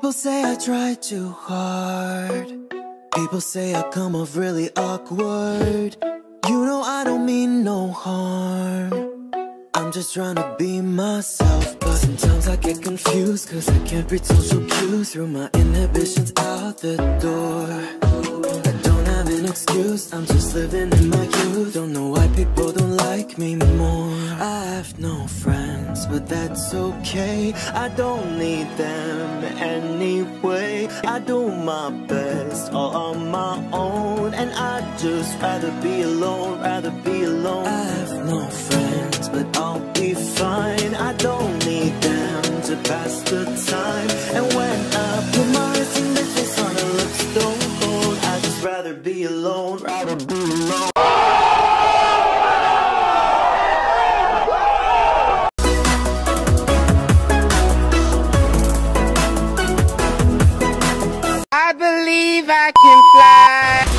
People say I try too hard. People say I come off really awkward. You know I don't mean no harm. I'm just trying to be myself. But sometimes I get confused, cause I can't read social cues. Through my inhibitions out the door. I don't have an excuse, I'm just living in my youth. Don't know why people don't like me more. I have no friends, but that's okay. I don't need them anyway. I do my best all on my own, and I'd just rather be alone, rather be alone. I have no friends, but I'll be fine. I don't need them to pass the time. And when I put my face on a look stone cold, I'd just rather be alone, rather be alone. I believe I can fly.